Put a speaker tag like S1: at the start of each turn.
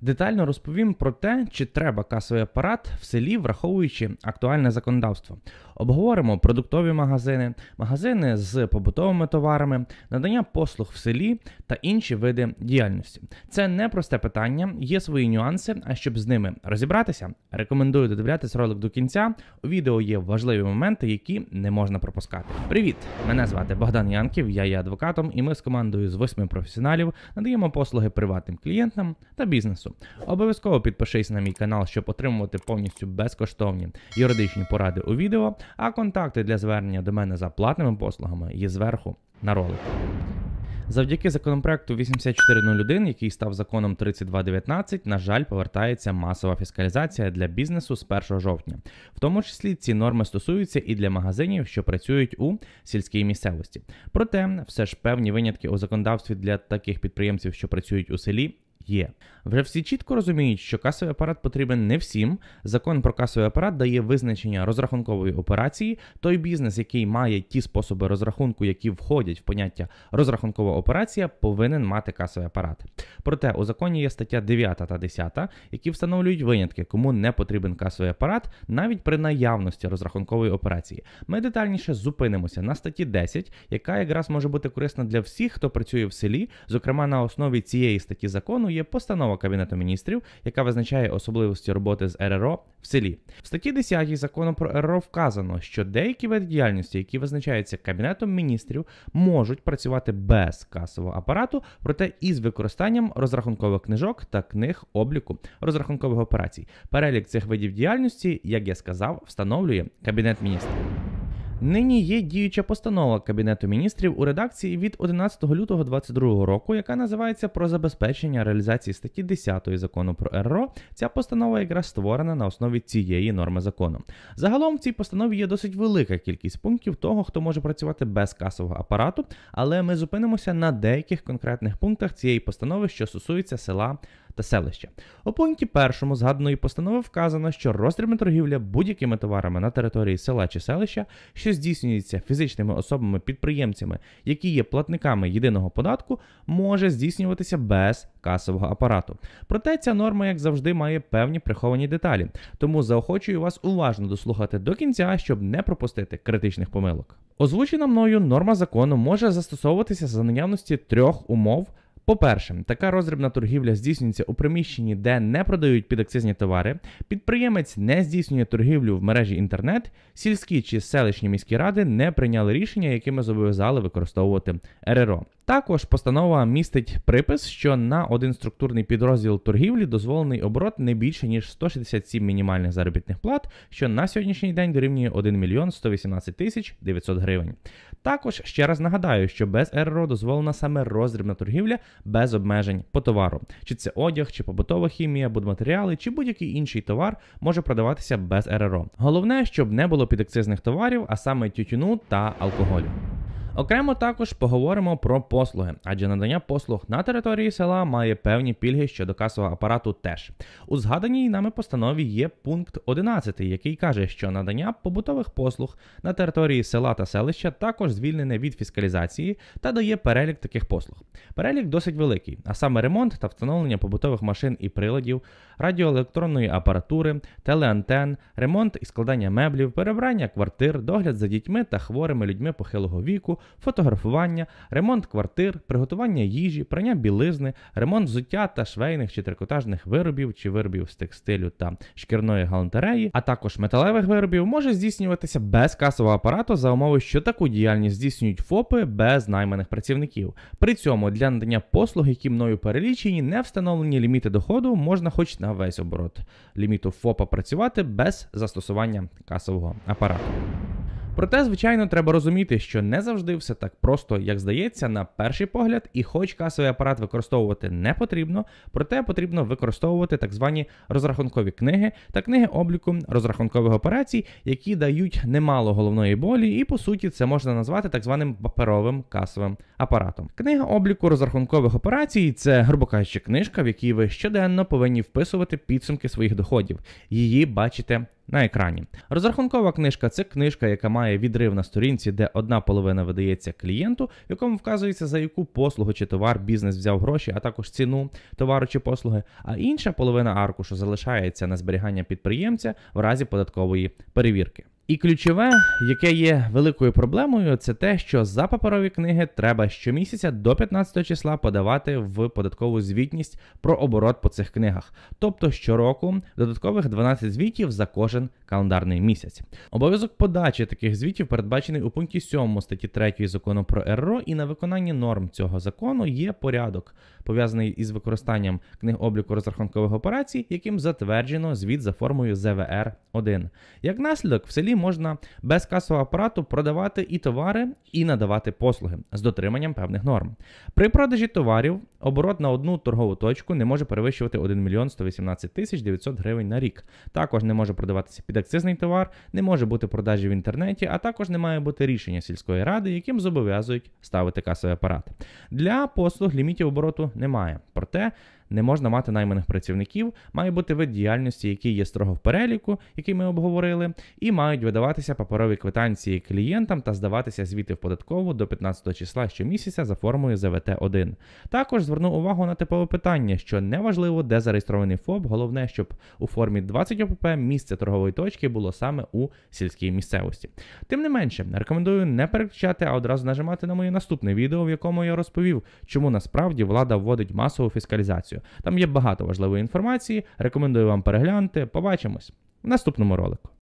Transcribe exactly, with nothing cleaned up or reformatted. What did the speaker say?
S1: Детально розповім про те, чи треба касовий апарат в селі, враховуючи актуальне законодавство. Обговоримо продуктові магазини, магазини з побутовими товарами, надання послуг в селі та інші види діяльності. Це непросте питання, є свої нюанси, а щоб з ними розібратися, рекомендую додивлятись ролик до кінця. У відео є важливі моменти, які не можна пропускати. Привіт! Мене звати Богдан Янків, я є адвокатом, і ми з командою з восьми професіоналів надаємо послуги приватним клієнтам та бізнесу. Обов'язково підпишись на мій канал, щоб отримувати повністю безкоштовні юридичні поради у відео, а контакти для звернення до мене за платними послугами є зверху на ролику. Завдяки законопроекту вісімдесят чотири нуль один, який став законом тридцять два дев'ятнадцять, на жаль, повертається масова фіскалізація для бізнесу з першого жовтня. В тому числі ці норми стосуються і для магазинів, що працюють у сільській місцевості. Проте, все ж певні винятки у законодавстві для таких підприємців, що працюють у селі, є. Вже всі чітко розуміють, що касовий апарат потрібен не всім. Закон про касовий апарат дає визначення розрахункової операції. Той бізнес, який має ті способи розрахунку, які входять в поняття розрахункова операція, повинен мати касовий апарат. Проте у законі є стаття дев'ята та десята, які встановлюють винятки, кому не потрібен касовий апарат, навіть при наявності розрахункової операції. Ми детальніше зупинимося на статті десять, яка якраз може бути корисна для всіх, хто працює в селі. Зокрема, на основі цієї статті закону є постанова Кабінету Міністрів, яка визначає особливості роботи з ер ер о в селі. В статті десятій закону про ер ер о вказано, що деякі види діяльності, які визначаються Кабінетом Міністрів, можуть працювати без касового апарату, проте із використанням розрахункових книжок та книг обліку розрахункових операцій. Перелік цих видів діяльності, як я сказав, встановлює Кабінет Міністрів. Нині є діюча постанова Кабінету Міністрів у редакції від одинадцятого лютого двадцять другого року, яка називається «Про забезпечення реалізації статті десятої закону про ер ер о». Ця постанова якраз створена на основі цієї норми закону. Загалом в цій постанові є досить велика кількість пунктів того, хто може працювати без касового апарату, але ми зупинимося на деяких конкретних пунктах цієї постанови, що стосуються села та селища. У пункті першому згаданої постанови вказано, що роздрібна торгівля будь-якими товарами на території села чи селища, що здійснюється фізичними особами-підприємцями, які є платниками єдиного податку, може здійснюватися без касового апарату. Проте ця норма, як завжди, має певні приховані деталі, тому заохочую вас уважно дослухати до кінця, щоб не пропустити критичних помилок. Озвучена мною норма закону може застосовуватися за наявності трьох умов. По-перше, така роздрібна торгівля здійснюється у приміщенні, де не продають підакцизні товари, підприємець не здійснює торгівлю в мережі інтернет, сільські чи селищні міські ради не прийняли рішення, якими зобов'язали використовувати ер ер о. Також постанова містить припис, що на один структурний підрозділ торгівлі дозволений оборот не більше, ніж сто шістдесят сім мінімальних заробітних плат, що на сьогоднішній день дорівнює один мільйон сто вісімнадцять тисяч дев'ятсот гривень. Також ще раз нагадаю, що без ер ер о дозволена саме роздрібна торгівля без обмежень по товару. Чи це одяг, чи побутова хімія, будматеріали, чи будь-який інший товар може продаватися без ер ер о. Головне, щоб не було підакцизних товарів, а саме тютюну та алкоголю. Окремо також поговоримо про послуги, адже надання послуг на території села має певні пільги щодо касового апарату теж. У згаданій нами постанові є пункт одинадцятий, який каже, що надання побутових послуг на території села та селища також звільнене від фіскалізації та дає перелік таких послуг. Перелік досить великий, а саме ремонт та встановлення побутових машин і приладів, радіоелектронної апаратури, телеантен, ремонт і складання меблів, перебрання квартир, догляд за дітьми та хворими людьми похилого віку, фотографування, ремонт квартир, приготування їжі, прання білизни, ремонт взуття та швейних чи трикотажних виробів чи виробів з текстилю та шкірної галантереї, а також металевих виробів може здійснюватися без касового апарату за умови, що таку діяльність здійснюють ФОПи без найманих працівників. При цьому для надання послуг, які мною перелічені, не встановлені ліміти доходу, можна хоч на весь оборот ліміту ФОПа працювати без застосування касового апарату. Проте, звичайно, треба розуміти, що не завжди все так просто, як здається, на перший погляд, і хоч касовий апарат використовувати не потрібно, проте потрібно використовувати так звані розрахункові книги та книги обліку розрахункових операцій, які дають немало головної болі, і по суті це можна назвати так званим паперовим касовим апаратом. Книга обліку розрахункових операцій – це, грубо кажучи, книжка, в якій ви щоденно повинні вписувати підсумки своїх доходів. Її бачите на екрані. Розрахункова книжка – це книжка, яка має відрив на сторінці, де одна половина видається клієнту, в якому вказується, за яку послугу чи товар бізнес взяв гроші, а також ціну товару чи послуги, а інша половина аркушу залишається на зберігання підприємця в разі податкової перевірки. І ключове, яке є великою проблемою, це те, що за паперові книги треба щомісяця до п'ятнадцятого числа подавати в податкову звітність про оборот по цих книгах. Тобто щороку додаткових дванадцять звітів за кожен календарний місяць. Обов'язок подачі таких звітів передбачений у пункті сьомому статті третьої закону про ер ер о, і на виконанні норм цього закону є порядок, пов'язаний із використанням книг обліку розрахункових операцій, яким затверджено звіт за формою зет ве ер один. Як наслідок, в селі можна без касового апарату продавати і товари, і надавати послуги з дотриманням певних норм. При продажі товарів оборот на одну торгову точку не може перевищувати один мільйон сто вісімнадцять тисяч дев'ятсот гривень на рік. Також не може продаватися підакцизний товар, не може бути продажі в інтернеті, а також не має бути рішення сільської ради, яким зобов'язують ставити касовий апарат. Для послуг лімітів обороту немає. Проте не можна мати найманих працівників, має бути вид діяльності, який є строго в переліку, який ми обговорили, і мають видаватися паперові квитанції клієнтам та здаватися звіти в податкову до п'ятнадцятого числа щомісяця за формою зет ве те один. Також зверну увагу на типове питання, що неважливо, де зареєстрований ФОП, головне, щоб у формі двадцять о пе пе місце торгової точки було саме у сільській місцевості. Тим не менше, рекомендую не переключати, а одразу нажимати на моє наступне відео, в якому я розповів, чому насправді влада вводить масову фіскалізацію. Там є багато важливої інформації, рекомендую вам переглянути. Побачимось в наступному ролику.